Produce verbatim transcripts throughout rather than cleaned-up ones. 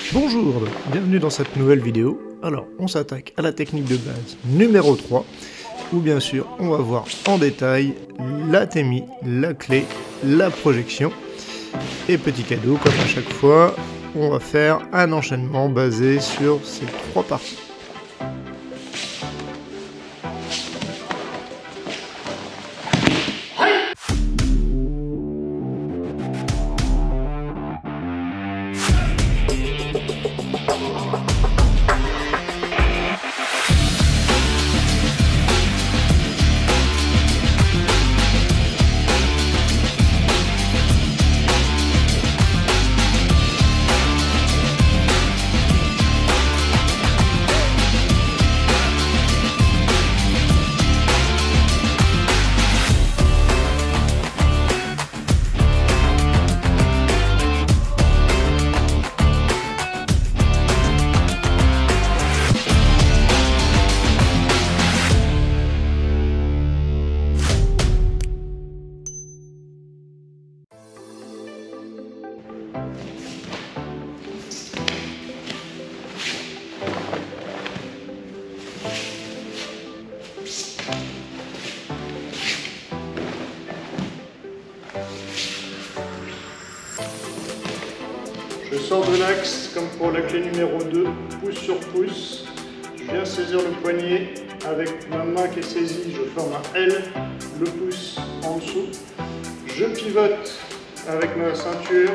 Bonjour, bienvenue dans cette nouvelle vidéo. Alors, on s'attaque à la technique de base numéro trois, où bien sûr, on va voir en détail la T M I, la clé, la projection. Et petit cadeau, comme à chaque fois, on va faire un enchaînement basé sur ces trois parties. Je sors de l'axe comme pour la clé numéro deux, pouce sur pouce. Je viens saisir le poignet avec ma main qui est saisie, je forme un L, le pouce en dessous. Je pivote avec ma ceinture.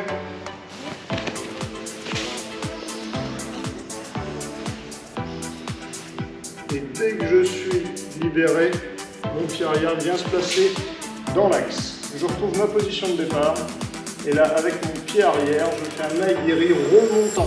Et dès que je suis libéré, mon pied arrière vient se placer dans l'axe. Je retrouve ma position de départ. Et là, avec mon pied arrière, je fais un aguerri remontant.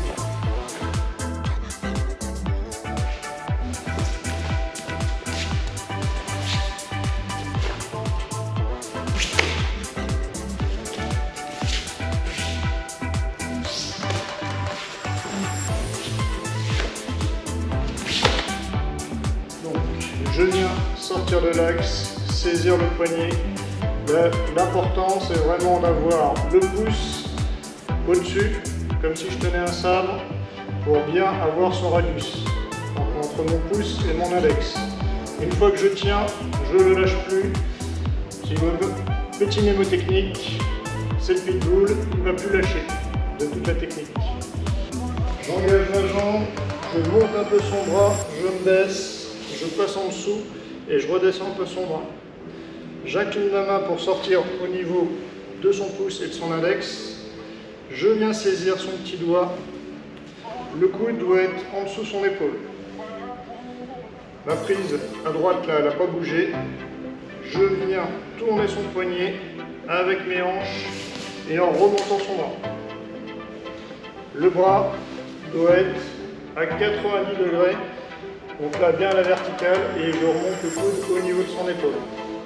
Donc, je viens sortir de l'axe, saisir le poignet. L'important, c'est vraiment d'avoir le pouce au-dessus, comme si je tenais un sabre, pour bien avoir son radius entre mon pouce et mon index. Une fois que je tiens, je ne le lâche plus. Petit mnémotechnique, c'est le pitbull, il ne va plus lâcher de toute la technique. J'engage ma jambe, je monte un peu son bras, je me baisse, je passe en dessous et je redescends un peu son bras. J'incline ma main pour sortir au niveau de son pouce et de son index. Je viens saisir son petit doigt. Le coude doit être en dessous de son épaule. Ma prise à droite, là, elle n'a pas bougé. Je viens tourner son poignet avec mes hanches et en remontant son bras. Le bras doit être à quatre-vingt-dix degrés. Donc là, bien à la verticale, et je remonte le coude au niveau de son épaule.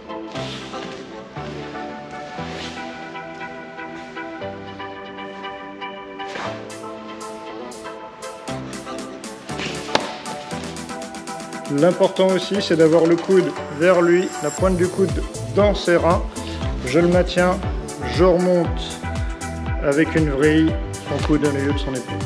L'important aussi, c'est d'avoir le coude vers lui, la pointe du coude dans ses reins. Je le maintiens, je remonte avec une vrille, son coude au milieu de son épaule.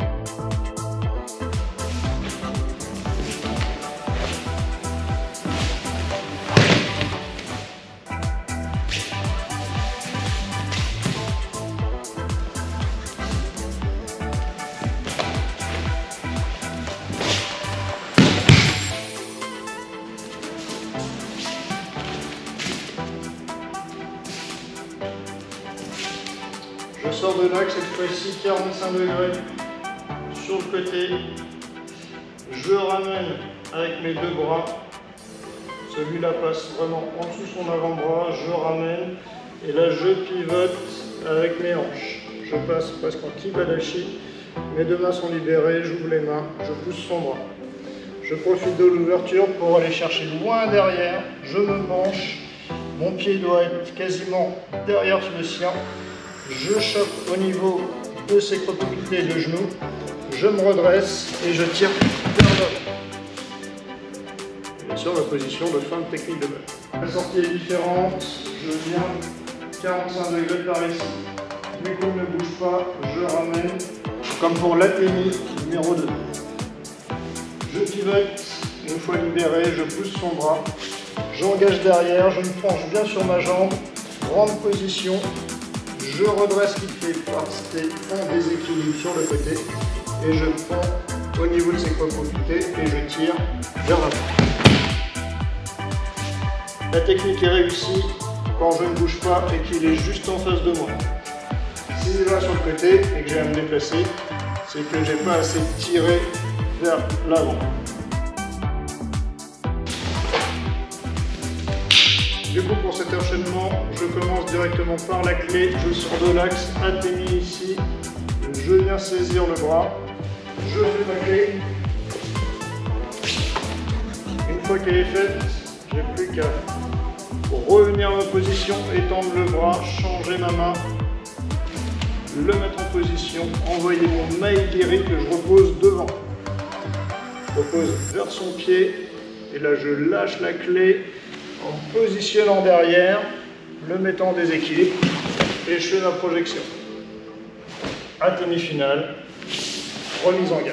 Je sors de l'axe, cette fois-ci quarante-cinq degrés sur le côté. Je ramène avec mes deux bras. Celui-là passe vraiment en dessous de son avant-bras. Je ramène et là je pivote avec mes hanches. Je passe presque en kibadashi. Mes deux mains sont libérées, j'ouvre les mains, je pousse son bras. Je profite de l'ouverture pour aller chercher loin derrière. Je me penche. Mon pied doit être quasiment derrière le sien. Je chope au niveau de ses cropipités de genoux, je me redresse et je tire vers l'avant. Bien sûr, la position de fin de technique de base. La sortie est différente, je viens quarante-cinq degrés par ici. Mes coudes ne bougent pas, je ramène comme pour l'athémie numéro deux. Je pivote, une fois libéré, je pousse son bras, j'engage derrière, je me penche bien sur ma jambe, grande position, je redresse les pieds en déséquilibre sur le côté et je prends au niveau de ses copropriétés et je tire vers l'avant. La technique est réussie quand je ne bouge pas et qu'il est juste en face de moi. Si il va sur le côté et que j'ai à me déplacer, c'est que j'ai pas assez tiré vers l'avant. Du coup, pour cet enchaînement, je commence directement par la clé, je sors de l'axe, athémie ici, je viens saisir le bras, je fais ma clé. Une fois qu'elle est faite, j'ai plus qu'à revenir à ma position, étendre le bras, changer ma main, le mettre en position, envoyer mon maigiri que je repose devant. Je repose vers son pied et là je lâche la clé en positionnant derrière, le mettant en déséquilibre et je fais ma projection. Athémie finale, remise en garde.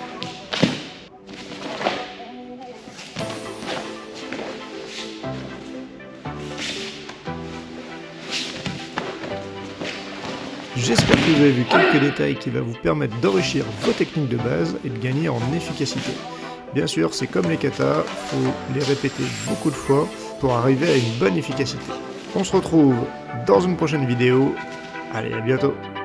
J'espère que vous avez vu quelques détails qui vont vous permettre d'enrichir vos techniques de base et de gagner en efficacité. Bien sûr, c'est comme les katas, il faut les répéter beaucoup de fois pour arriver à une bonne efficacité. On se retrouve dans une prochaine vidéo. Allez, à bientôt!